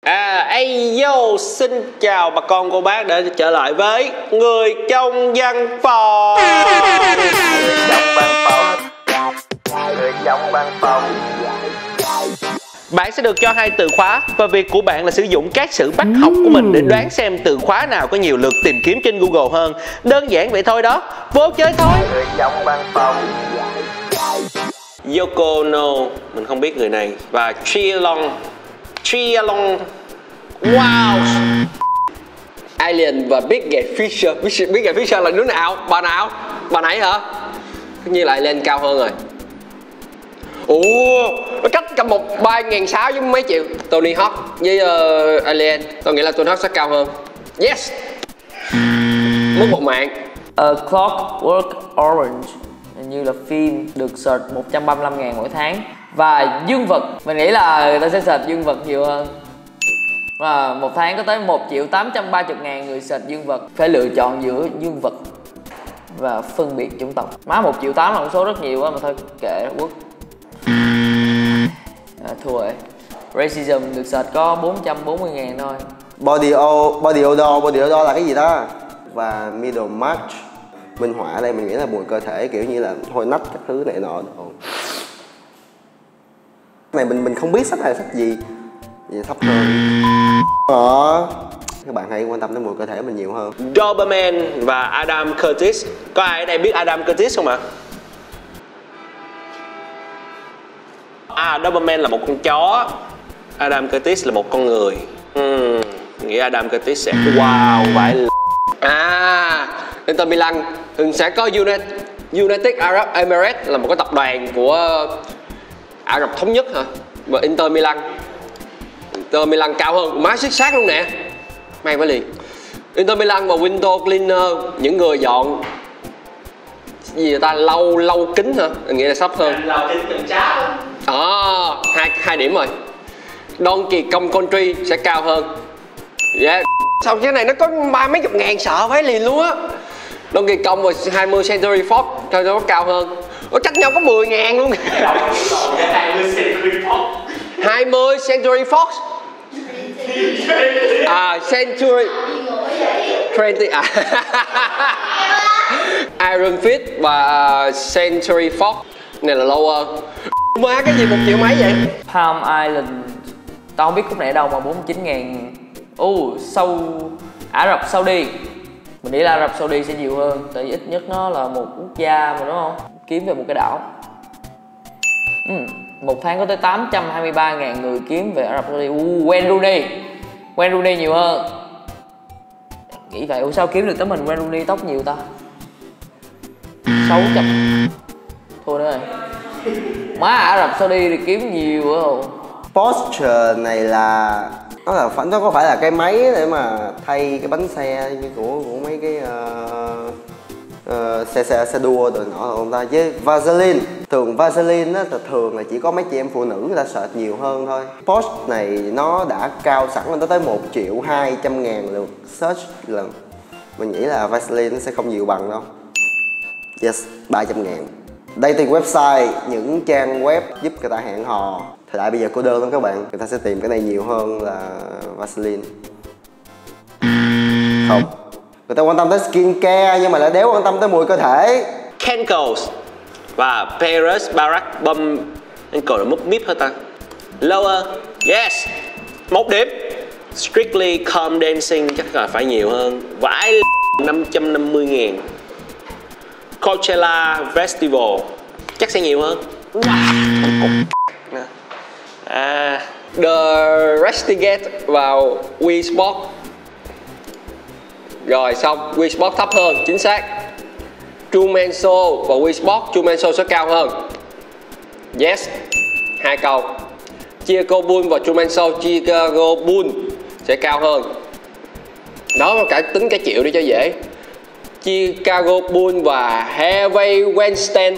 Yo, xin chào bà con cô bác đã trở lại với Người trong văn phòng. Người trong văn phòng. Bạn sẽ được cho 2 từ khóa và việc của bạn là sử dụng các sự bắt học của mình để đoán xem từ khóa nào có nhiều lượt tìm kiếm trên Google hơn. Đơn giản vậy thôi đó, vô chơi thôi. Người trong văn phòng. Yoko Ono, mình không biết người này. Và Trialong. Wow. Alien và Big Gay Fisher. Big Gay Fisher là đứa nào? Bà nào? Bà nãy hả? Tất nhiên là Alien cao hơn rồi. Ủa, nó cách cầm một 3.600 với mấy triệu. Tony Hawk với Alien, tôi nghĩ là Tony Hawk sẽ cao hơn. Yes. Mất một mạng. A Clockwork Orange hình như là phim được search 135.000 mỗi tháng. Và dương vật, mình nghĩ là người ta sẽ search dương vật nhiều hơn. Và một tháng có tới 1.830.000 người search dương vật. Phải lựa chọn giữa dương vật và phân biệt chủng tộc. Má 1.8 triệu là một số rất nhiều quá mà thôi kệ quốc. Thua rồi. Racism được search có 440.000 thôi. Body odor là cái gì đó? Và Middlemarch, minh họa ở đây mình nghĩ là mùi cơ thể, kiểu như là hôi nách các thứ này nọ. Cái này mình không biết sách này là sách gì. Vậy thấp hơn. Các bạn hãy quan tâm đến mùi cơ thể mình nhiều hơn. Doberman và Adam Curtis. Có ai ở đây biết Adam Curtis không ạ? Doberman là một con chó, Adam Curtis là một con người. Mình nghĩ Adam Curtis sẽ phải Inter Milan thường sẽ có United Arab Emirates là một cái tập đoàn của Ả Rập Thống Nhất hả? Và Inter Milan cao hơn, má xích xác luôn nè. Mang phải liền. Inter Milan và Window Cleaner, những người dọn gì người ta lau kính hả? Mình nghĩ là sắp hơn. Lau kính từng cháo. Hai điểm rồi. Donkey Kong Country sẽ cao hơn. Yeah. Sao cái này nó có 30 mấy ngàn sợ phải liền luôn á. Donkey Kong và 20 Century Fox cho nó cao hơn. Nó cách nhau có 10.000 luôn. 20 Century Fox. Century 20 Iron Fist và Century Fox này là lower. Má cái gì 1 triệu mấy vậy? Palm Island, tao không biết khúc này ở đâu mà 49.000. Ả Rập Saudi. Mình nghĩ là Ả Rập Saudi sẽ nhiều hơn, tại vì ít nhất nó là một quốc gia mà đúng không? Kiếm về một cái đảo. Một tháng có tới 823.000 người kiếm về Ả Rập Saudi. Wayne Rooney nhiều hơn. Nghĩ vậy, sao kiếm được tới mình Wayne Rooney tóc nhiều ta? 600. Thua nữa rồi. Má Ả Rập Saudi thì kiếm nhiều quá. Porsche này là nó có phải là cái máy để mà thay cái bánh xe như của mấy cái xe đua rồi nọ không ta? Với Vaseline, Vaseline á, thường là chỉ có mấy chị em phụ nữ người ta search nhiều hơn thôi. Porsche này nó đã cao sẵn lên tới 1.200.000 lượt search lần. Mình nghĩ là Vaseline nó sẽ không nhiều bằng đâu. Yes, 300.000. Đây thì website, những trang web giúp người ta hẹn hò. Thời đại bây giờ cô đơn lắm các bạn, người ta sẽ tìm cái này nhiều hơn là Vaseline. Không, người ta quan tâm tới skincare nhưng mà lại đéo quan tâm tới mùi cơ thể. Kenkos và Paris Barack Bum. Anh còn là mức mip hả ta? Lower. Yes. 1 điểm. Strictly Come Dancing chắc là phải nhiều hơn. Vãi 550.000. Coachella Festival chắc sẽ nhiều hơn. The Restigate vào Wii Sport. Rồi xong, Wii Sport thấp hơn, chính xác. Truman Show và Wii Sport, Truman Show sẽ cao hơn. Yes, 2 câu. Chicago Bulls và Truman Show, Chicago Bulls sẽ cao hơn. Đó, cả tính cả triệu đi cho dễ. Chicago Bulls và Harvey Weinstein.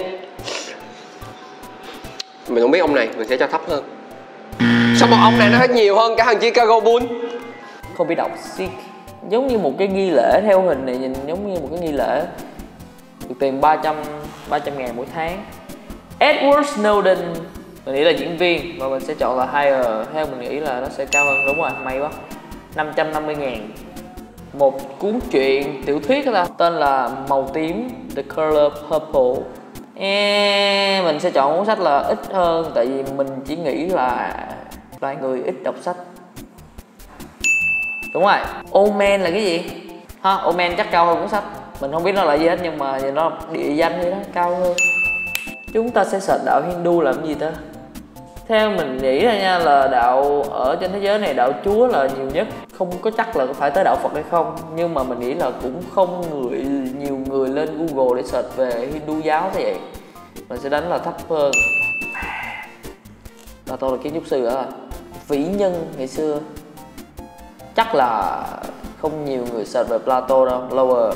Mình không biết ông này, mình sẽ cho thấp hơn. Sao một ông này nó hết nhiều hơn cả thằng Chicago Bulls? Không biết đọc sick. Giống như một cái nghi lễ, theo hình này nhìn giống như một cái nghi lễ. Được tiền 300.000 mỗi tháng. Edward Snowden Mình nghĩ là diễn viên và mình sẽ chọn là higher. Theo mình nghĩ là nó sẽ cao hơn. Đúng rồi, may quá. 550.000. Một cuốn truyện tiểu thuyết đó ta, tên là Màu Tím, The Color Purple. Mình sẽ chọn cuốn sách là ít hơn, tại vì mình chỉ nghĩ là vài người ít đọc sách. Đúng rồi. Omen là cái gì? Omen chắc cao hơn cuốn sách. Mình không biết nó là gì hết, nhưng mà nó địa danh vậy đó, cao hơn. Chúng ta sẽ search đạo Hindu làm gì ta? Theo mình nghĩ là nha, là đạo ở trên thế giới này đạo Chúa là nhiều nhất. Không có chắc là phải tới đạo Phật hay không, nhưng mà mình nghĩ là cũng không nhiều người lên Google để search về Hindu giáo thế vậy. Mình sẽ đánh là thấp hơn. Plato là kiến trúc sư à? Vĩ nhân ngày xưa. Chắc là không nhiều người search về Plato đâu. Lower.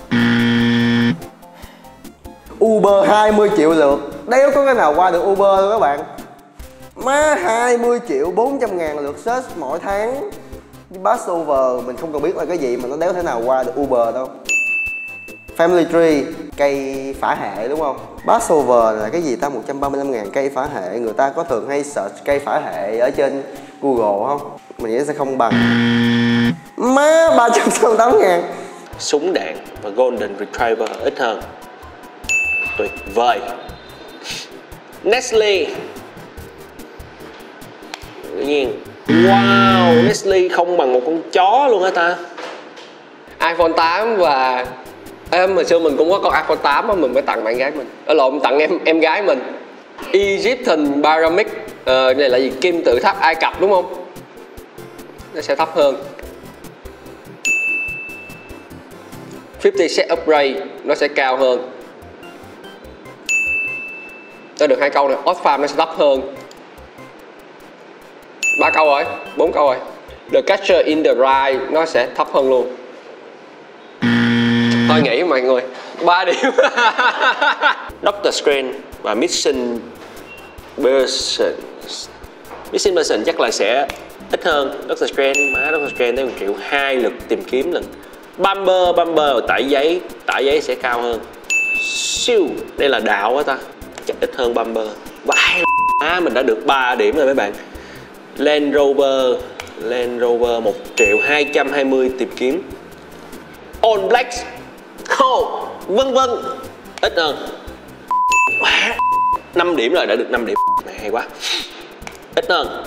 Uber 20 triệu lượt, đéo có cái nào qua được Uber luôn các bạn. Má 20 triệu 400 ngàn lượt search mỗi tháng. Passover mình không cần biết là cái gì mà nó đéo thể nào qua được Uber đâu. Family Tree, cây phả hệ đúng không? Passover là cái gì ta? 135.000 cây phả hệ. Người ta có thường hay search cây phả hệ ở trên Google không? Mình nghĩ sẽ không bằng. Má 368.000. Súng đạn và Golden Retriever ít hơn. Tuyệt vời. Nestle. Tự nhiên. Wow, Nestle không bằng một con chó luôn hả ta? iPhone 8 và hồi xưa mình cũng có con iPhone 8 mà mình mới tặng bạn gái mình. Tặng em gái mình. Egyptian Pyramid, này là gì? Kim tự tháp Ai Cập đúng không? Nó sẽ thấp hơn. 50 Cent Upgrade nó sẽ cao hơn. Tôi được 2 câu này. Odd Farm nó sẽ thấp hơn. 3 câu rồi, 4 câu rồi. The Catcher in the Rye nó sẽ thấp hơn luôn. Thôi nghĩ mọi người 3 điểm. Doctor Strange và Missing Person. Missing Person chắc là sẽ ít hơn Doctor Strange. Má Doctor Strange tới 1.2 triệu lượt tìm kiếm lần. Bumper tải giấy sẽ cao hơn. Siêu, đây là đạo á ta, chắc ít hơn Bumper. Mình đã được 3 điểm rồi mấy bạn. Land Rover 1.220 tìm kiếm. All Blacks, vân vân, ít hơn. 5 điểm rồi, đã được 5 điểm. Hay quá. Ít hơn.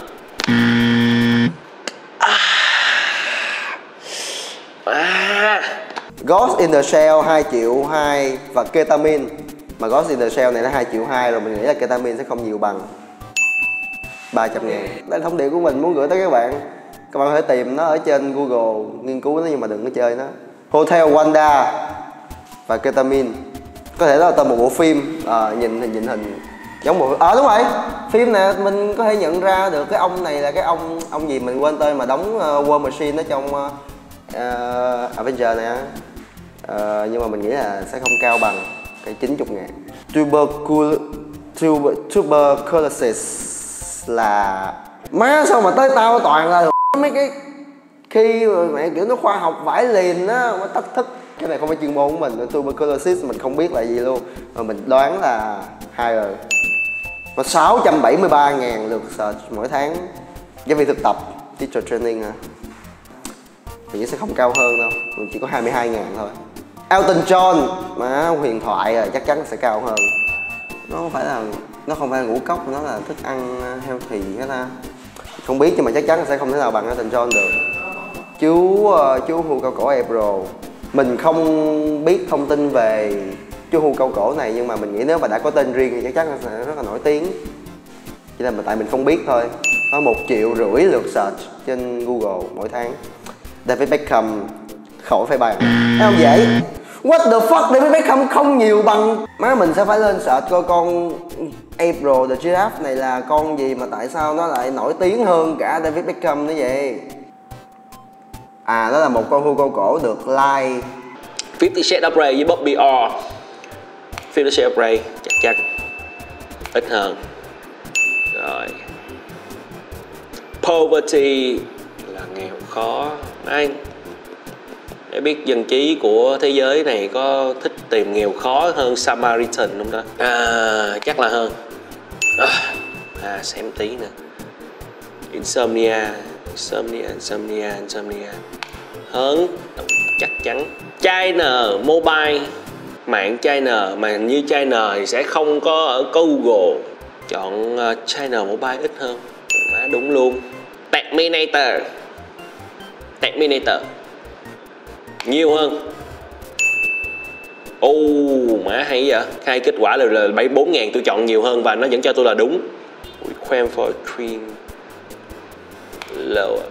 Ghost in the Shell 2.2 triệu và Ketamine. Mà Ghost in the Shell này nó 2.2 triệu rồi, mình nghĩ là Ketamine sẽ không nhiều bằng. 300.000. Đây là thông điệp của mình muốn gửi tới các bạn. Các bạn có thể tìm nó ở trên Google, nghiên cứu nó nhưng mà đừng có chơi nó. Hotel Wanda và Ketamine. Có thể đó là tên một bộ phim, nhìn hình giống bộ đúng rồi. Phim này mình có thể nhận ra được cái ông này là cái ông gì mình quên tên mà đóng War Machine ở trong Avenger này. Nhưng mà mình nghĩ là sẽ không cao bằng cái 90.000. Tuberculosis là má sao mà tới tao toàn là mấy cái khi mẹ kiểu nó khoa học vải liền á, nó thách thức. Cái này không phải chuyên môn của mình. Tuberculosis mình không biết là gì luôn, mà mình đoán là higher. Và 673.000 lượt search mỗi tháng. Giáo viên thực tập, teacher training hả? Mình nghĩ sẽ không cao hơn đâu, mình chỉ có 22.000 thôi. Elton John mà huyền thoại rồi, chắc chắn sẽ cao hơn. Nó không phải là ngũ cốc, nó là thức ăn healthy hết ta. Không biết nhưng mà chắc chắn sẽ không thể nào bằng Elton John được. Chú hươu cao cổ April. Mình không biết thông tin về chú hươu cao cổ này, nhưng mà mình nghĩ nếu mà đã có tên riêng thì chắc chắn sẽ rất là nổi tiếng. Chỉ là tại mình không biết thôi. Có 1,5 triệu lượt search trên Google mỗi tháng. David Beckham khỏi phải bàn. Thấy không dễ? What the fuck, David Beckham không nhiều bằng. Má mình sẽ phải lên search coi con April the Giraffe này là con gì mà tại sao nó lại nổi tiếng hơn cả David Beckham nữa vậy? À, đó là một con hươu cao cổ được like. 50 Shades of Grey với Bobby Orr. 50 Shades of Grey chắc chắn ít hơn. Rồi. Poverty là nghèo khó. Anh để biết dân trí của thế giới này có thích tìm nghèo khó hơn Samaritan không ta? Chắc là hơn. Xem tí nè. Insomnia. Hơn chắc chắn. China Mobile, mạng China mà hình như China thì sẽ không có Google. Chọn China Mobile ít hơn. Đúng luôn. Terminator nhiều hơn. Má hay vậy. Hai kết quả là 74.000, tôi chọn nhiều hơn và nó vẫn cho tôi là đúng. Requiem for a Dream lower.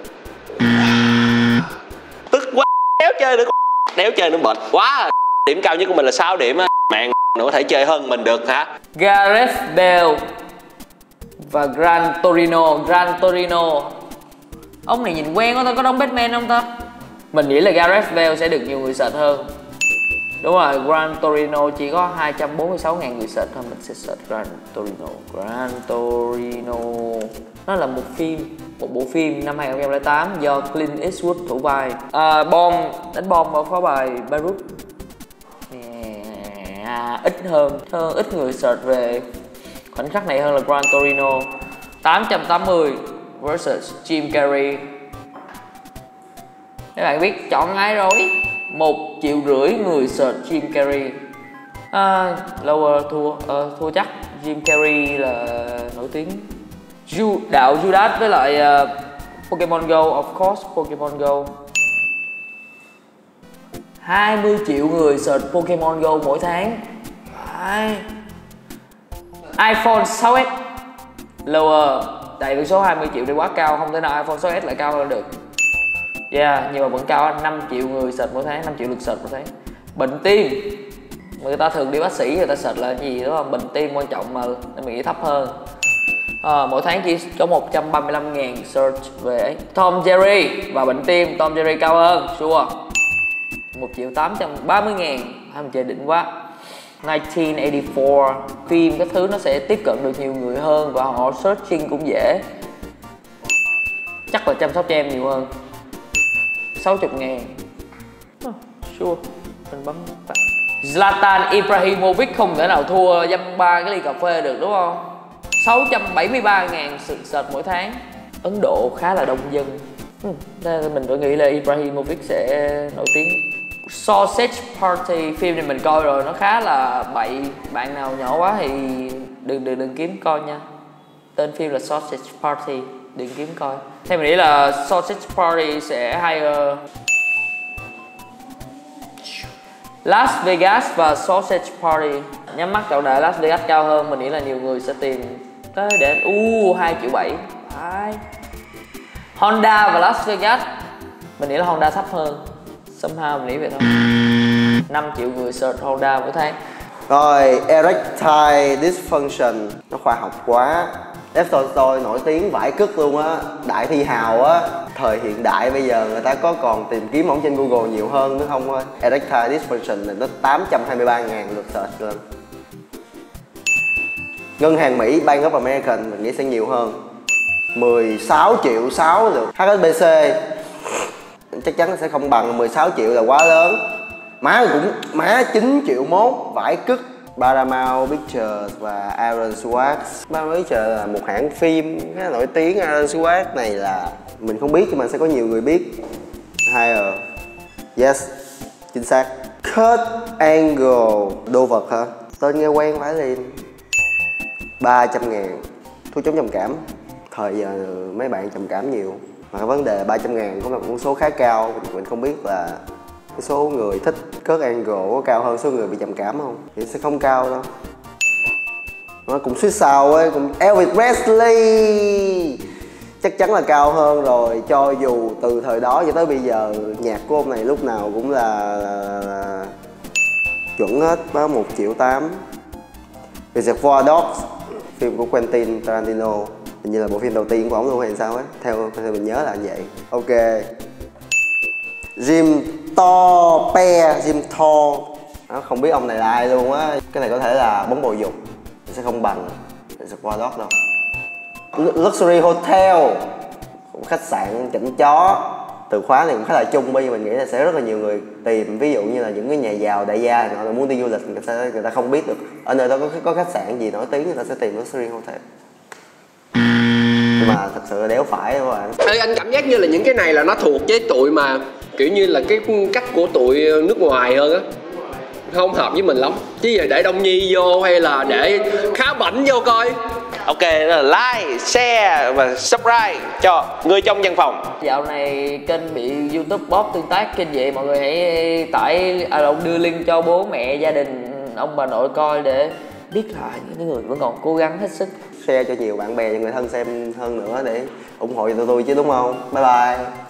Tức quá, đéo chơi nữa mệt quá. Điểm cao nhất của mình là 6 điểm á. Mạng nó có thể chơi hơn mình được hả? Gareth Bale và Gran Torino. Ông này nhìn quen quá ta, có đóng Batman không ta? Mình nghĩ là Gareth Bale sẽ được nhiều người search hơn. Đúng rồi, Gran Torino chỉ có 246.000 người search thôi. Mình sẽ search Gran Torino. Nó là một bộ phim năm 2008 do Clint Eastwood thủ vai. Đánh bom ở pháo đài Beirut. Ít người search về khoảnh khắc này hơn là Gran Torino. 880 versus Jim Carrey. Các bạn biết chọn ai rồi? 1,5 triệu người search Jim Carrey. Lower thua chắc. Jim Carrey là nổi tiếng. Đạo Judas với lại Pokemon Go, of course, Pokemon Go. 20 triệu người search Pokemon Go mỗi tháng. iPhone 6s lower. Tại vì số 20 triệu thì quá cao, không thể nào iPhone 6s lại cao hơn được. Nhưng mà vẫn cao. 5 triệu người search mỗi tháng, 5 triệu lượt search mỗi tháng. Bệnh tim, người ta thường đi bác sĩ, người ta search là gì đó, bệnh tim quan trọng mà, nên mình nghĩ thấp hơn. Mỗi tháng chỉ có 135.000 search về Tom Jerry và bệnh tim. Tom Jerry cao hơn, sure. 1.830.000. Mình chơi đỉnh quá. 1984 phim các thứ nó sẽ tiếp cận được nhiều người hơn và họ searching cũng dễ. Chắc là chăm sóc cho em nhiều hơn. 60.000. Sure. Mình bấm phát. Zlatan Ibrahimovic không thể nào thua dăm 3 cái ly cà phê được đúng không? 673.000 sự search mỗi tháng. Ấn Độ khá là đông dân. Mình vẫn nghĩ là Ibrahimovic sẽ nổi tiếng. Sausage Party, phim này mình coi rồi, nó khá là bậy. Bạn nào nhỏ quá thì đừng kiếm coi nha. Tên phim là Sausage Party, đừng kiếm coi. Theo mình nghĩ là Sausage Party sẽ hay Las Vegas và Sausage Party. Nhắm mắt chọn đại Las Vegas cao hơn, mình nghĩ là nhiều người sẽ tìm tới để 2,7 triệu. Honda và Las Vegas, mình nghĩ là Honda thấp hơn. Somehow mình nghĩ vậy thôi. 5 triệu người search Honda mỗi tháng. Rồi, erectile dysfunction, nó khoa học quá. F-Toy nổi tiếng vãi cức luôn á, đại thi hào á. Thời hiện đại bây giờ người ta có còn tìm kiếm ổng trên Google nhiều hơn nữa không thôi. Erectile dysfunction này nó 823.000 lượt search lên. Ngân hàng Mỹ Bank of America mình nghĩ sẽ nhiều hơn, 16,6 triệu lượt. HSBC chắc chắn sẽ không bằng, 16 triệu là quá lớn. Má 9,1 triệu, vãi cức. Paramount Pictures và Aaron Schwartz. Paramount Pictures là một hãng phim khá nổi tiếng. Aaron Schwartz này là mình không biết nhưng mà sẽ có nhiều người biết. Higher. Yes, chính xác. Kurt Angle, đồ vật hả? Tên nghe quen phải liền. 300.000. Thuốc chống trầm cảm. Thời giờ mấy bạn trầm cảm nhiều. Mà cái vấn đề 300.000 cũng là một con số khá cao. Mình không biết là cái số người thích Kurt Angle có cao hơn số người bị trầm cảm không? Thì sẽ không cao đâu. Nó cũng suýt sao ấy, cũng Elvis Presley chắc chắn là cao hơn rồi. Cho dù từ thời đó cho tới bây giờ nhạc của ông này lúc nào cũng là chuẩn hết. Đó 1,8 triệu. Reservoir Dogs, phim của Quentin Tarantino, hình như là bộ phim đầu tiên của ông luôn hay sao ấy, theo mình nhớ là như vậy. Ok. Jim Thorpe, không biết ông này là ai luôn á. Cái này có thể là bóng bầu dục, sẽ không bằng Reservoir Dogs đâu. Luxury Hotel, khách sạn chỉnh chó. Từ khóa này cũng khá là chung, bởi vì mình nghĩ là sẽ rất là nhiều người tìm. Ví dụ như là những cái nhà giàu đại gia họ muốn đi du lịch, người ta không biết được ở nơi đó có khách sạn gì nổi tiếng, người ta sẽ tìm Luxury Hotel. nhưng mà thật sự là đéo phải các bạn. Ê, anh cảm giác như là những cái này là nó thuộc với tụi mà kiểu như là cái cách của tụi nước ngoài hơn á, không hợp với mình lắm. Chứ giờ để Đông Nhi vô hay là để Khá Bảnh vô coi. Ok, là like, share và subscribe cho Người Trong Văn Phòng. Dạo này kênh bị YouTube bóp tương tác kinh dị, mọi người hãy đưa link cho bố mẹ, gia đình, ông bà nội coi để biết lại những người vẫn còn cố gắng hết sức. Share cho nhiều bạn bè và người thân xem hơn nữa để ủng hộ cho tụi tôi chứ, đúng không? Bye bye.